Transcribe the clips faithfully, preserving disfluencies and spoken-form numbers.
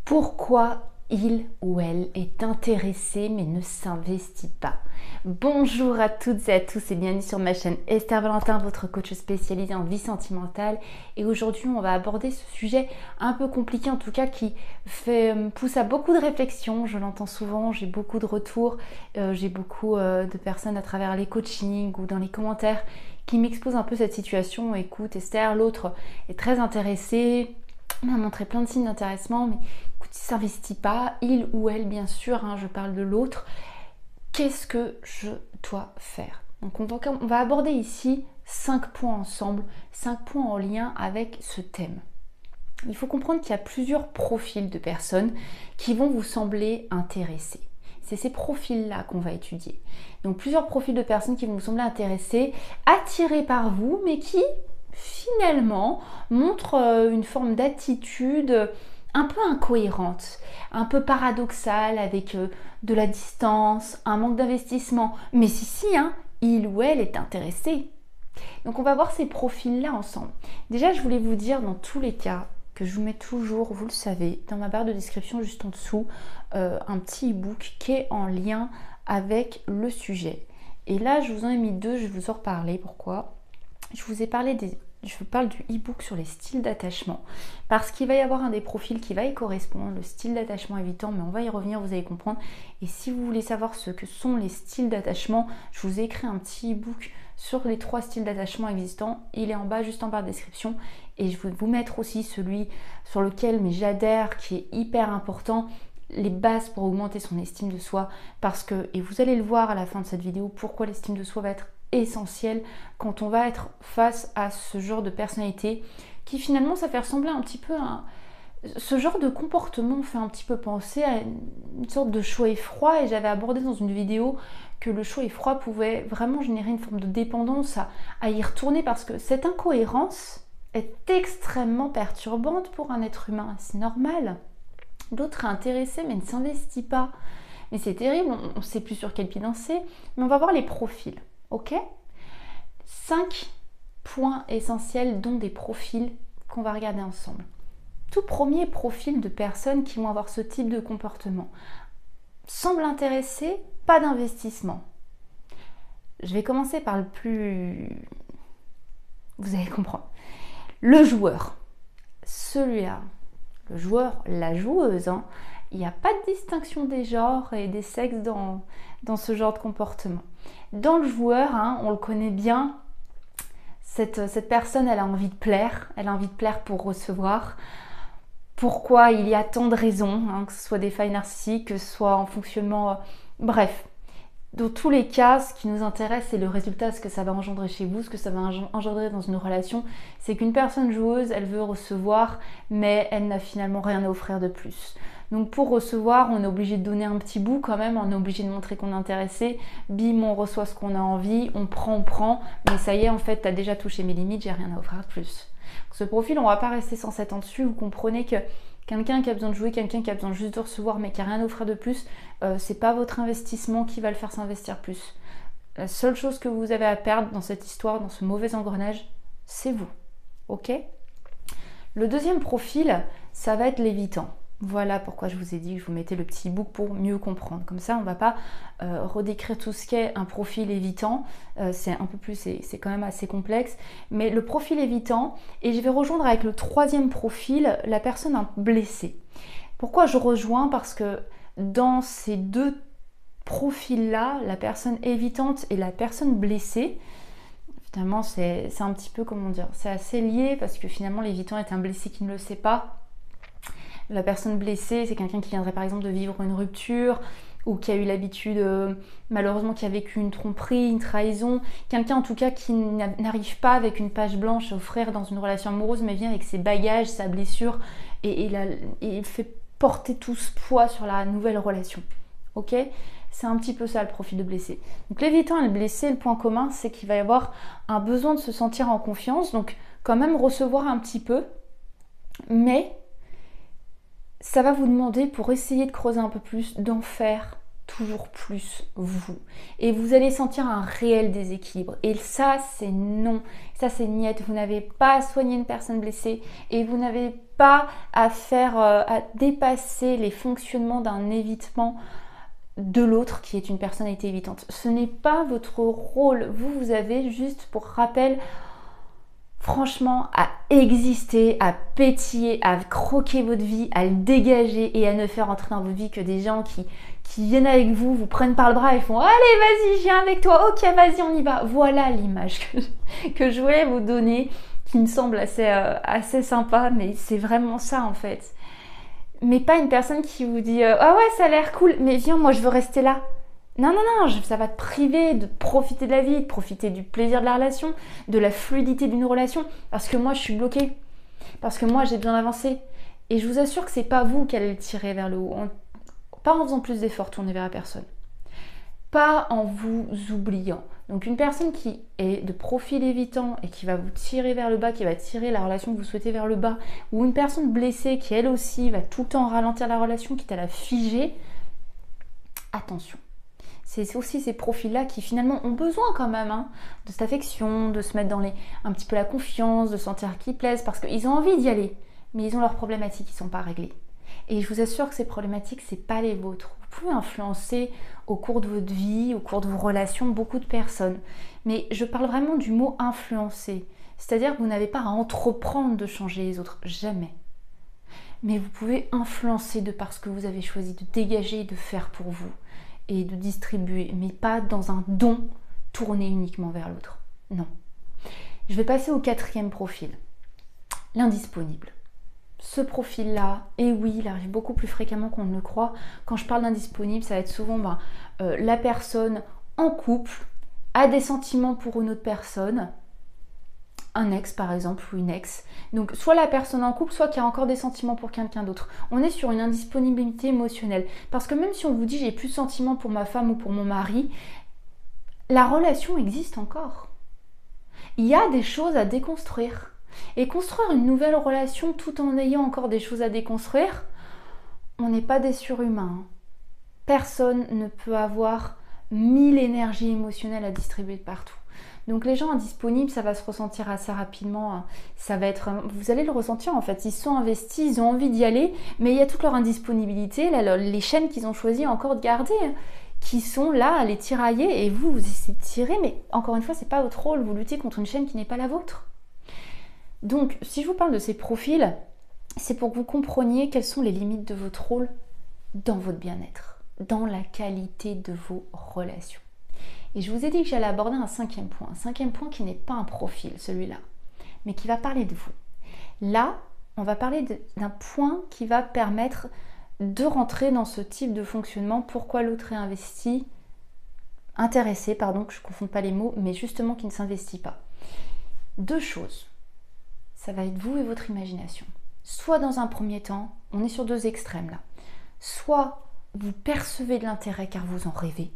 Pourquoi il ou elle est intéressé mais ne s'investit pas? Bonjour à toutes et à tous et bienvenue sur ma chaîne Esther Valentin, votre coach spécialisé en vie sentimentale. Et aujourd'hui, on va aborder ce sujet un peu compliqué, en tout cas qui fait, pousse à beaucoup de réflexions. Je l'entends souvent, j'ai beaucoup de retours, euh, j'ai beaucoup euh, de personnes à travers les coachings ou dans les commentaires qui m'exposent un peu cette situation. Écoute Esther, l'autre est très intéressé, m'a montré plein de signes d'intéressement, mais écoute, il ne s'investit pas, il ou elle bien sûr, hein, je parle de l'autre. Qu'est-ce que je dois faire? Donc on va, on va aborder ici cinq points ensemble, cinq points en lien avec ce thème. Il faut comprendre qu'il y a plusieurs profils de personnes qui vont vous sembler intéressés. C'est ces profils-là qu'on va étudier. Donc plusieurs profils de personnes qui vont vous sembler intéressés, attirés par vous, mais qui finalement montrent une forme d'attitude un peu incohérente, un peu paradoxale, avec de la distance, un manque d'investissement. Mais si, si, hein, il ou elle est intéressé. Donc on va voir ces profils-là ensemble. Déjà, je voulais vous dire dans tous les cas que je vous mets toujours, vous le savez, dans ma barre de description juste en dessous, euh, un petit e-book qui est en lien avec le sujet. Et là, je vous en ai mis deux, je vais vous en reparler. Pourquoi? Je vous ai parlé des... Je vous parle du e-book sur les styles d'attachement parce qu'il va y avoir un des profils qui va y correspondre, le style d'attachement évitant, mais on va y revenir, vous allez comprendre. Et si vous voulez savoir ce que sont les styles d'attachement, je vous ai écrit un petit e-book sur les trois styles d'attachement existants. Il est en bas, juste en barre de description. Et je vais vous mettre aussi celui sur lequel mais j'adhère, qui est hyper important, les bases pour augmenter son estime de soi. Parce que, et vous allez le voir à la fin de cette vidéo, pourquoi l'estime de soi va être essentiel quand on va être face à ce genre de personnalité qui finalement ça fait ressembler un petit peu à ce genre de comportement fait un petit peu penser à une sorte de chaud et froid, et j'avais abordé dans une vidéo que le chaud et froid pouvait vraiment générer une forme de dépendance à, à y retourner parce que cette incohérence est extrêmement perturbante pour un être humain, c'est normal. L'autre est intéressé mais ne s'investit pas, mais c'est terrible, on ne sait plus sur quel pied danser, mais on va voir les profils. Ok? Cinq points essentiels, dont des profils qu'on va regarder ensemble. Tout premier profil de personnes qui vont avoir ce type de comportement. Semble intéressé, pas d'investissement. Je vais commencer par le plus... Vous allez comprendre. Le joueur. Celui-là. Le joueur, la joueuse, hein. Il n'y a pas de distinction des genres et des sexes dans, dans ce genre de comportement. Dans le joueur, hein, on le connaît bien, cette, cette personne, elle a envie de plaire, elle a envie de plaire pour recevoir. Pourquoi? Il y a tant de raisons, hein, que ce soit des failles narcissiques, que ce soit en fonctionnement... Euh, bref, dans tous les cas, ce qui nous intéresse, c'est le résultat, ce que ça va engendrer chez vous, ce que ça va engendrer dans une relation. C'est qu'une personne joueuse, elle veut recevoir, mais elle n'a finalement rien à offrir de plus. Donc pour recevoir, on est obligé de donner un petit bout quand même, on est obligé de montrer qu'on est intéressé. Bim, on reçoit ce qu'on a envie, on prend, on prend, mais ça y est, en fait, tu as déjà touché mes limites, j'ai rien à offrir de plus. Ce profil, on ne va pas rester sans sept ans dessus, vous comprenez que quelqu'un qui a besoin de jouer, quelqu'un qui a besoin juste de recevoir, mais qui n'a rien à offrir de plus, euh, c'est pas votre investissement qui va le faire s'investir plus. La seule chose que vous avez à perdre dans cette histoire, dans ce mauvais engrenage, c'est vous. Ok? Le deuxième profil, ça va être l'évitant. Voilà pourquoi je vous ai dit que je vous mettais le petit book pour mieux comprendre. Comme ça, on ne va pas euh, redécrire tout ce qu'est un profil évitant. Euh, c'est un peu plus, c'est, c'est quand même assez complexe. Mais le profil évitant, et je vais rejoindre avec le troisième profil, la personne blessée. Pourquoi je rejoins? Parce que dans ces deux profils-là, la personne évitante et la personne blessée, finalement, c'est, c'est un petit peu, comment dire, c'est assez lié parce que finalement, l'évitant est un blessé qui ne le sait pas. La personne blessée, c'est quelqu'un qui viendrait par exemple de vivre une rupture ou qui a eu l'habitude, euh, malheureusement, qui a vécu une tromperie, une trahison. Quelqu'un en tout cas qui n'arrive pas avec une page blanche à offrir dans une relation amoureuse, mais vient avec ses bagages, sa blessure et, et, la, et fait porter tout ce poids sur la nouvelle relation. Ok? C'est un petit peu ça le profil de blessé. Donc l'évitant et le blessé, le point commun, c'est qu'il va y avoir un besoin de se sentir en confiance, donc quand même recevoir un petit peu, mais ça va vous demander, pour essayer de creuser un peu plus, d'en faire toujours plus vous. Et vous allez sentir un réel déséquilibre. Et ça, c'est non. Ça, c'est niet. Vous n'avez pas à soigner une personne blessée et vous n'avez pas à faire, euh, à dépasser les fonctionnements d'un évitement de l'autre qui est une personnalité évitante. Ce n'est pas votre rôle. Vous, vous avez juste, pour rappel, franchement, à exister, à pétiller, à croquer votre vie, à le dégager et à ne faire entrer dans votre vie que des gens qui, qui viennent avec vous, vous prennent par le bras et font « Allez, vas-y, je viens avec toi, ok, vas-y, on y va ». Voilà l'image que, que je voulais vous donner, qui me semble assez, euh, assez sympa, mais c'est vraiment ça en fait. Mais pas une personne qui vous dit euh, « Ah ouais, ça a l'air cool, mais viens, moi je veux rester là ». Non, non, non, ça va te priver de profiter de la vie, de profiter du plaisir de la relation, de la fluidité d'une relation, parce que moi je suis bloquée, parce que moi j'ai besoin d'avancer. Et je vous assure que c'est pas vous qui allez le tirer vers le haut, en, pas en faisant plus d'efforts tournés vers la personne, pas en vous oubliant. Donc une personne qui est de profil évitant et qui va vous tirer vers le bas, qui va tirer la relation que vous souhaitez vers le bas, ou une personne blessée qui elle aussi va tout le temps ralentir la relation, quitte à la figer, attention. C'est aussi ces profils-là qui finalement ont besoin quand même hein, de cette affection, de se mettre dans les, un petit peu la confiance, de sentir qu'ils plaisent, parce qu'ils ont envie d'y aller, mais ils ont leurs problématiques qui ne sont pas réglées. Et je vous assure que ces problématiques, ce n'est pas les vôtres. Vous pouvez influencer au cours de votre vie, au cours de vos relations, beaucoup de personnes. Mais je parle vraiment du mot influencer. C'est-à-dire que vous n'avez pas à entreprendre de changer les autres, jamais. Mais vous pouvez influencer de par ce que vous avez choisi de dégager et de faire pour vous. Et de distribuer, mais pas dans un don tourné uniquement vers l'autre. Non. Je vais passer au quatrième profil, l'indisponible. Ce profil-là, et oui, il arrive beaucoup plus fréquemment qu'on ne le croit. Quand je parle d'indisponible, ça va être souvent ben, euh, la personne en couple a des sentiments pour une autre personne, un ex par exemple ou une ex. Donc soit la personne en couple, soit qui a encore des sentiments pour quelqu'un d'autre. On est sur une indisponibilité émotionnelle. Parce que même si on vous dit j'ai plus de sentiments pour ma femme ou pour mon mari, la relation existe encore. Il y a des choses à déconstruire. Et construire une nouvelle relation tout en ayant encore des choses à déconstruire, on n'est pas des surhumains. Personne ne peut avoir mille énergies émotionnelles à distribuer de partout. Donc les gens indisponibles, ça va se ressentir assez rapidement, ça va être, vous allez le ressentir en fait, ils sont investis, ils ont envie d'y aller, mais il y a toute leur indisponibilité, là, les chaînes qu'ils ont choisi encore de garder, qui sont là à les tirailler et vous, vous essayez de tirer, mais encore une fois, c'est pas votre rôle, vous luttez contre une chaîne qui n'est pas la vôtre. Donc si je vous parle de ces profils, c'est pour que vous compreniez quelles sont les limites de votre rôle dans votre bien-être, dans la qualité de vos relations. Et je vous ai dit que j'allais aborder un cinquième point. Un cinquième point qui n'est pas un profil, celui-là, mais qui va parler de vous. Là, on va parler d'un point qui va permettre de rentrer dans ce type de fonctionnement. Pourquoi l'autre est investi, intéressé, pardon, que je ne confonde pas les mots, mais justement qui ne s'investit pas. Deux choses. Ça va être vous et votre imagination. Soit dans un premier temps, on est sur deux extrêmes là. Soit vous percevez de l'intérêt car vous en rêvez.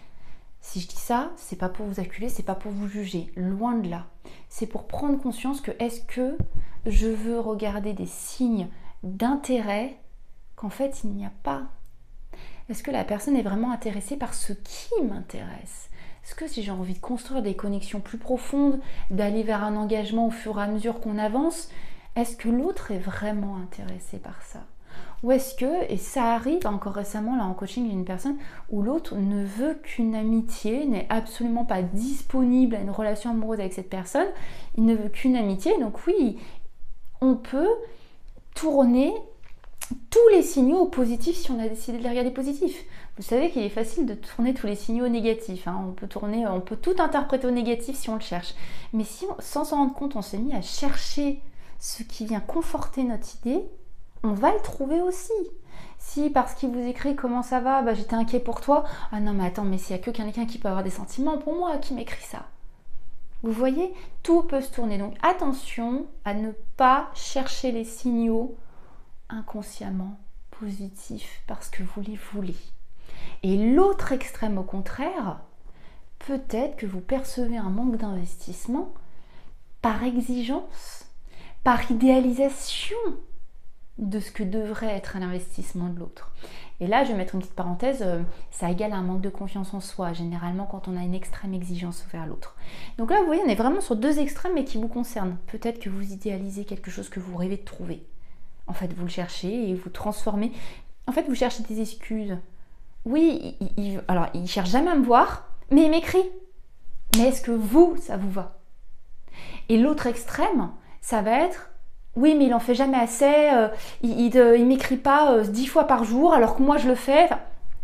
Si je dis ça, c'est pas pour vous acculer, c'est pas pour vous juger, loin de là. C'est pour prendre conscience que est-ce que je veux regarder des signes d'intérêt qu'en fait il n'y a pas. Est-ce que la personne est vraiment intéressée par ce qui m'intéresse? Est-ce que si j'ai envie de construire des connexions plus profondes, d'aller vers un engagement au fur et à mesure qu'on avance, est-ce que l'autre est vraiment intéressé par ça? Ou est-ce que, et ça arrive encore récemment là en coaching d'une personne où l'autre ne veut qu'une amitié, n'est absolument pas disponible à une relation amoureuse avec cette personne, il ne veut qu'une amitié, donc oui, on peut tourner tous les signaux positifs si on a décidé de les regarder positifs. Vous savez qu'il est facile de tourner tous les signaux négatifs, hein. on peut tourner, on peut tout interpréter au négatif si on le cherche, mais si on, sans s'en rendre compte on s'est mis à chercher ce qui vient conforter notre idée, on va le trouver aussi. Si parce qu'il vous écrit comment ça va, bah, j'étais inquiet pour toi, ah non mais attends, mais s'il n'y a que quelqu'un qui peut avoir des sentiments pour moi, qui m'écrit ça? Vous voyez, tout peut se tourner, donc attention à ne pas chercher les signaux inconsciemment positifs parce que vous les voulez. Et l'autre extrême au contraire, peut-être que vous percevez un manque d'investissement par exigence, par idéalisation. de ce que devrait être l'investissement de l'autre. Et là, je vais mettre une petite parenthèse, euh, ça égale un manque de confiance en soi, généralement quand on a une extrême exigence vers l'autre. Donc là, vous voyez, on est vraiment sur deux extrêmes, mais qui vous concernent. Peut-être que vous idéalisez quelque chose que vous rêvez de trouver. En fait, vous le cherchez et vous transformez. En fait, vous cherchez des excuses. Oui, il, il, alors, il ne cherche jamais à me voir, mais il m'écrit. Mais est-ce que vous, ça vous va? Et l'autre extrême, ça va être... Oui, mais il en fait jamais assez, euh, il, il, il m'écrit pas euh, dix fois par jour alors que moi je le fais. Enfin,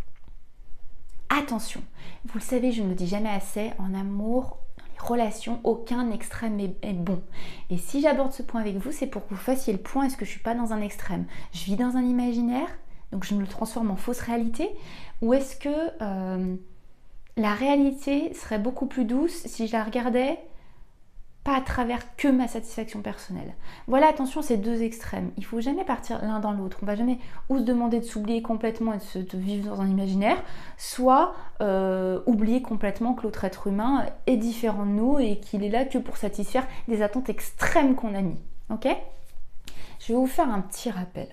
attention, vous le savez, je ne le dis jamais assez, en amour, dans les relations, aucun extrême est, est bon. Et si j'aborde ce point avec vous, c'est pour que vous fassiez le point, est-ce que je ne suis pas dans un extrême? Je vis dans un imaginaire, donc je me le transforme en fausse réalité, ou est-ce que euh, la réalité serait beaucoup plus douce si je la regardais pas à travers que ma satisfaction personnelle. Voilà, attention, ces deux extrêmes. Il ne faut jamais partir l'un dans l'autre. On ne va jamais ou se demander de s'oublier complètement et de, se, de vivre dans un imaginaire, soit euh, oublier complètement que l'autre être humain est différent de nous et qu'il est là que pour satisfaire des attentes extrêmes qu'on a mis. Ok? Je vais vous faire un petit rappel.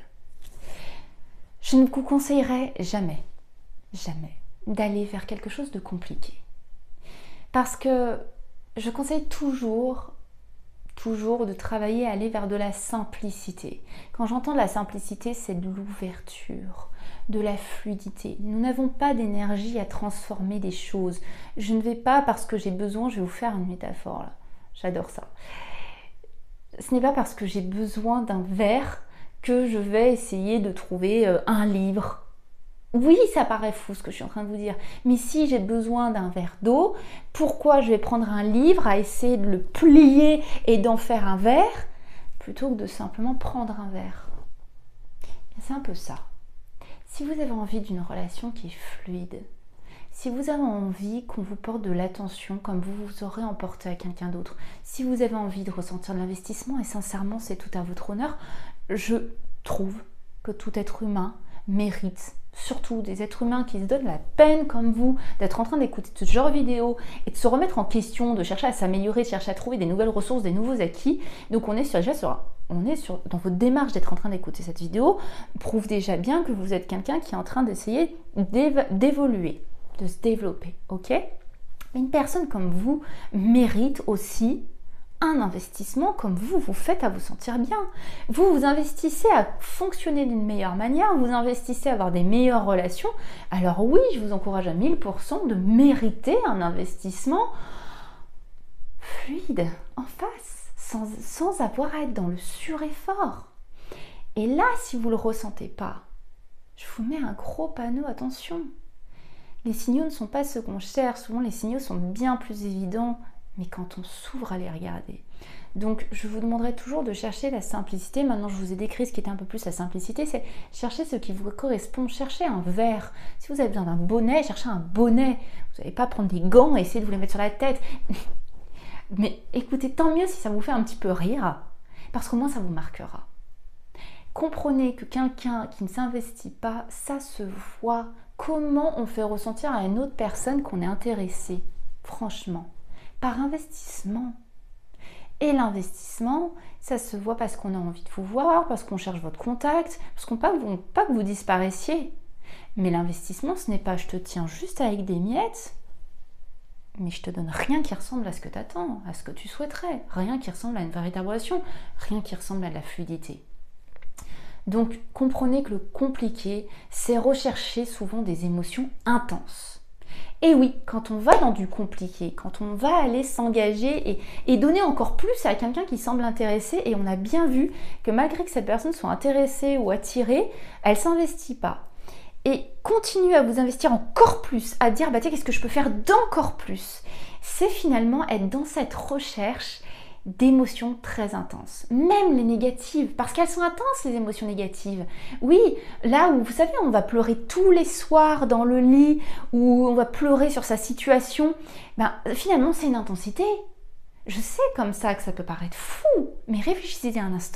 Je ne vous conseillerais jamais, jamais d'aller vers quelque chose de compliqué. Parce que je conseille toujours, toujours de travailler à aller vers de la simplicité. Quand j'entends de la simplicité, c'est de l'ouverture, de la fluidité. Nous n'avons pas d'énergie à transformer des choses. Je ne vais pas, parce que j'ai besoin, je vais vous faire une métaphore là. J'adore ça. Ce n'est pas parce que j'ai besoin d'un verre que je vais essayer de trouver un livre. Oui, ça paraît fou ce que je suis en train de vous dire, mais si j'ai besoin d'un verre d'eau, pourquoi je vais prendre un livre à essayer de le plier et d'en faire un verre plutôt que de simplement prendre un verre? C'est un peu ça. Si vous avez envie d'une relation qui est fluide, si vous avez envie qu'on vous porte de l'attention comme vous vous aurez emporté à quelqu'un d'autre, si vous avez envie de ressentir de l'investissement, et sincèrement c'est tout à votre honneur, je trouve que tout être humain mérite, surtout des êtres humains qui se donnent la peine comme vous, d'être en train d'écouter ce genre de vidéo et de se remettre en question, de chercher à s'améliorer, de chercher à trouver des nouvelles ressources, des nouveaux acquis. Donc on est sur, déjà sur, on est sur, dans votre démarche d'être en train d'écouter cette vidéo, prouve déjà bien que vous êtes quelqu'un qui est en train d'essayer d'évoluer, de se développer, ok? Une personne comme vous mérite aussi un investissement comme vous, vous faites à vous sentir bien. Vous vous investissez à fonctionner d'une meilleure manière, vous investissez à avoir des meilleures relations. Alors oui, je vous encourage à mille pour cent de mériter un investissement fluide, en face, sans, sans avoir à être dans le sureffort. Et là, si vous ne le ressentez pas, je vous mets un gros panneau, attention. Les signaux ne sont pas ceux qu'on cherche, souvent les signaux sont bien plus évidents, mais quand on s'ouvre à les regarder. Donc je vous demanderai toujours de chercher la simplicité. Maintenant je vous ai décrit ce qui était un peu plus la simplicité, c'est chercher ce qui vous correspond, chercher un verre. Si vous avez besoin d'un bonnet, cherchez un bonnet. Vous n'allez pas prendre des gants et essayer de vous les mettre sur la tête. Mais écoutez, tant mieux si ça vous fait un petit peu rire, parce qu'au moins ça vous marquera. Comprenez que quelqu'un qui ne s'investit pas, ça se voit. Comment on fait ressentir à une autre personne qu'on est intéressé, franchement, par investissement. Et l'investissement, ça se voit parce qu'on a envie de vous voir, parce qu'on cherche votre contact, parce qu'on ne veut pas que vous disparaissiez. Mais l'investissement, ce n'est pas je te tiens juste avec des miettes, mais je te donne rien qui ressemble à ce que tu attends, à ce que tu souhaiterais, rien qui ressemble à une véritable relation, rien qui ressemble à de la fluidité. Donc comprenez que le compliqué, c'est rechercher souvent des émotions intenses. Et oui, quand on va dans du compliqué, quand on va aller s'engager et, et donner encore plus à quelqu'un qui semble intéressé, et on a bien vu que malgré que cette personne soit intéressée ou attirée, elle ne s'investit pas. Et continue à vous investir encore plus, à dire bah tiens, qu'est-ce que je peux faire d'encore plus? C'est finalement être dans cette recherche d'émotions très intenses, même les négatives, parce qu'elles sont intenses les émotions négatives. Oui, là où vous savez, on va pleurer tous les soirs dans le lit, ou on va pleurer sur sa situation, ben finalement c'est une intensité. Je sais comme ça que ça peut paraître fou, mais réfléchissez un instant.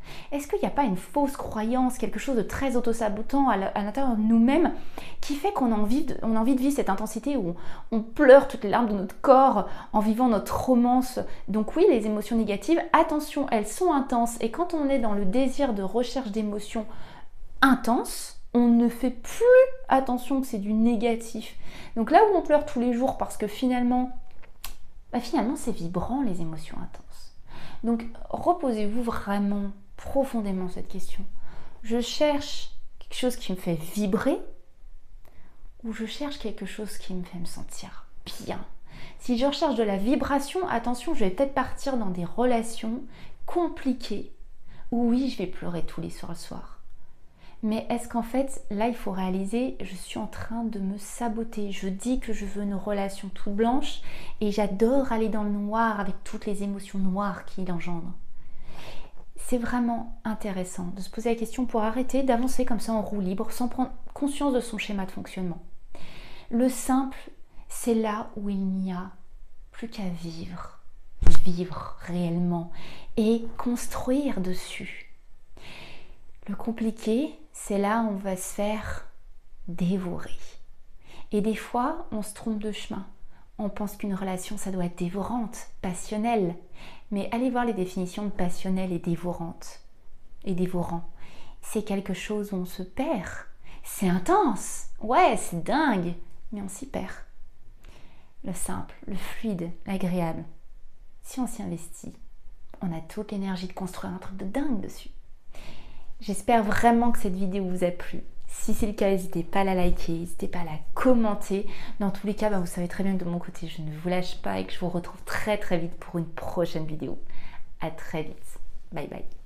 Est-ce qu'il n'y a pas une fausse croyance, quelque chose de très auto-sabotant à l'intérieur de nous-mêmes qui fait qu'on a envie de, on a envie de vivre cette intensité où on, on pleure toutes les larmes de notre corps en vivant notre romance? Donc oui, les émotions négatives, attention, elles sont intenses. Et quand on est dans le désir de recherche d'émotions intenses, on ne fait plus attention que c'est du négatif. Donc là où on pleure tous les jours parce que finalement, bah finalement c'est vibrant les émotions intenses. Donc reposez-vous vraiment profondément cette question. Je cherche quelque chose qui me fait vibrer ou je cherche quelque chose qui me fait me sentir bien? Si je recherche de la vibration, attention, je vais peut-être partir dans des relations compliquées où oui, je vais pleurer tous les soirs le soir. Mais est-ce qu'en fait, là, il faut réaliser, je suis en train de me saboter. Je dis que je veux une relation toute blanche et j'adore aller dans le noir avec toutes les émotions noires qu'il engendre. C'est vraiment intéressant de se poser la question pour arrêter d'avancer comme ça en roue libre sans prendre conscience de son schéma de fonctionnement. Le simple, c'est là où il n'y a plus qu'à vivre, vivre réellement et construire dessus. Le compliqué, c'est là où on va se faire dévorer. Et des fois, on se trompe de chemin. On pense qu'une relation, ça doit être dévorante, passionnelle. Mais allez voir les définitions de passionnelle et dévorante. Et dévorant. C'est quelque chose où on se perd. C'est intense. Ouais, c'est dingue. Mais on s'y perd. Le simple, le fluide, l'agréable. Si on s'y investit, on a toute l'énergie de construire un truc de dingue dessus. J'espère vraiment que cette vidéo vous a plu. Si c'est le cas, n'hésitez pas à la liker, n'hésitez pas à la commenter. Dans tous les cas, bah, vous savez très bien que de mon côté, je ne vous lâche pas et que je vous retrouve très très vite pour une prochaine vidéo. À très vite. Bye bye.